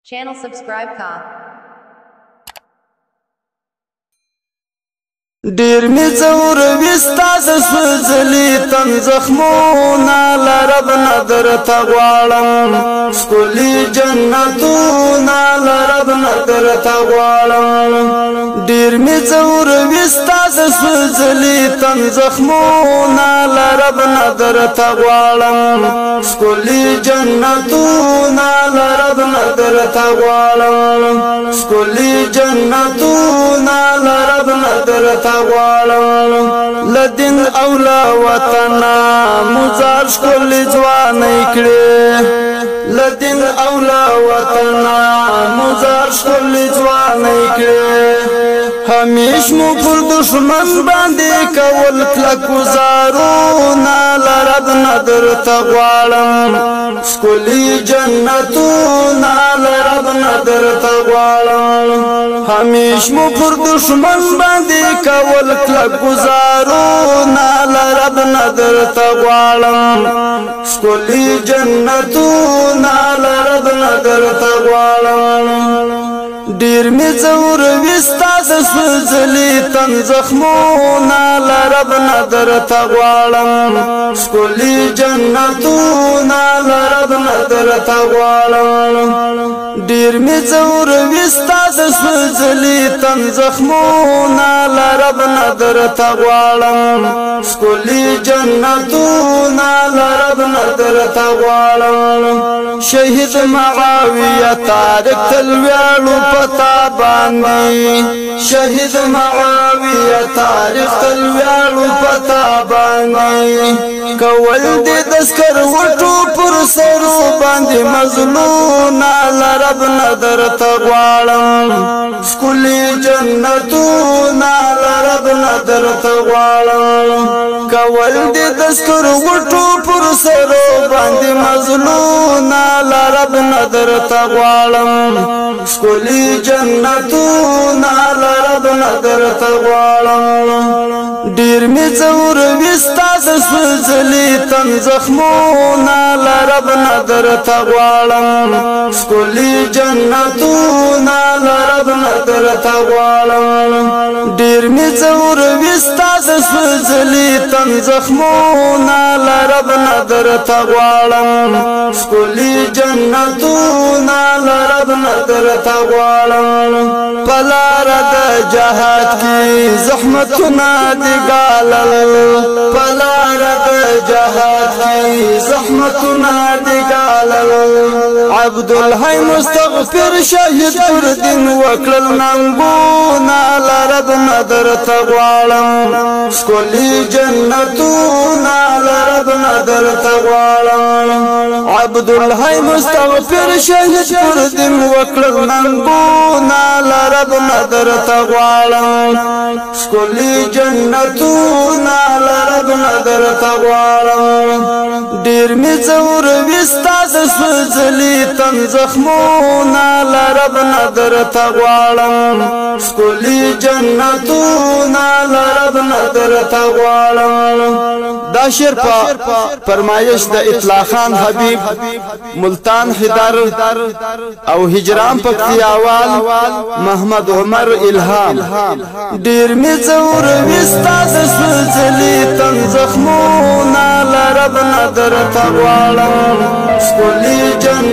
Channel subscribe ka. ډیر می زور وستا د سوزلی تن زخمونه لرب نظر تغوالم سکولی جنتونه لرب نظر تغوالم ډیر می زور وستا د سوزلی تن زخمونه لرب نظر تغوالم سکولی جنتونه لرب نظر تغوالم سکولی جنتونه لرب نظر لدین اولا وطنا مزار شکل جوانی کړي لدین اولا وطنا مزار شکل جوانی کړي همیش مو پر دشمن باندې کول کلک گزارونه لرب نظر تغوالم شکلی جنتونه لرب نظر تغوالم همیش مو پر دشمن باندې کول کلک گزارونه لرب نظر تغوالم شکلی جنتونه لرب نظر تغوالم ډیر می زور وستا د سوزلی تن زخمونه لرب نظر تغوالم شکلی جنتونه لرب نظر تغوالم ډیر می زور وستا د سوزلی تن زخمونه لرب نظر تغوالم شکلی جنتونه لرب نظر تغوالم شهید معاویه طارق تلویالو پتا باندې شهید معاویه طارق تلویالو پتا باندې کول دې دسکر وټو پر سرو باندې مظلومه لرب نظر تغوالم شکلی جنتونه لرب نظر تغوالم کول دې دسکر وټو پر سرو باندې مظلومه لرب نظر تغوالم شکلی جنتونه لرب نظر تغوالم ډیر می زور وستا د سوزلی تن زخمونه لرب نظر تغوالم شکلی جنتونه لرب نظر تغوالم ډیر می زور وستا د سوزلی تن زخمونه لرب نظر تغوالم شکلی جنتونه لرب نظر تغوالم پلار د جهاد کی زحمتونه دی ګالل پلار د جهاد کی زحمتونه دی ګالل عبدالحی مستغفر شهید پر دین وکړل ننګونه لرب نظر تغوالم شکلی جنتونه لرب نظر تغوالم عبدالحی مستغفر شهید پر دین وکړل ننګونه لرب نظر تغوالم شکلی جنتونه لرب نظر تغوالم ډیر می زور وستا د سوزلی تن زخمونه لرب نظر تغوالم شکلی جنتونه لرب نظر تغوالم دا شعر فرمایش د اطلاع خان حبیب ملتان حیدر او هجران پکتیاوال محمد عمر الهام ډیر می زور وستا د سوزلی تن زخمونه لرب نظر تغوالم شکلی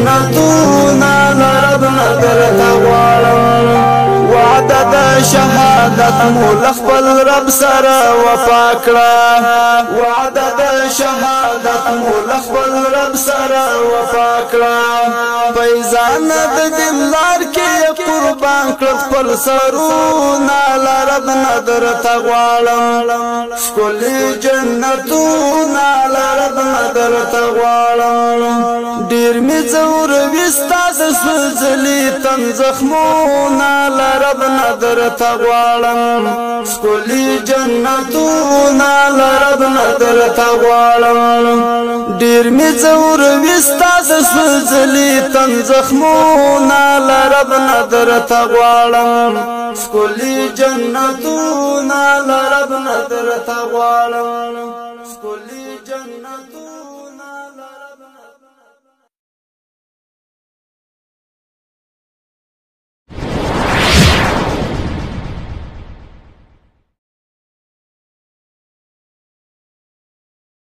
جنتونه لرب نظر تغوالم وعده د شهادت مو خپل رب سره وفا کړه وعده د شهادت مو خپل رب سره وفا کړه فیضان د دلار کې قربان کړ خپل سرونه لرب نظر تغوالم شکلی جنتونه لرب نظر تغوالم ډیر می زور وستا د سوزلی تن زخمونه لرب نظر تغوالم شکلی جنتونه لرب نظر تغوالم ډیر می زور وستا د سوزلی تن زخمونه لرب نظر تغوالم شکلی جنتونه لرب نظر تغوالم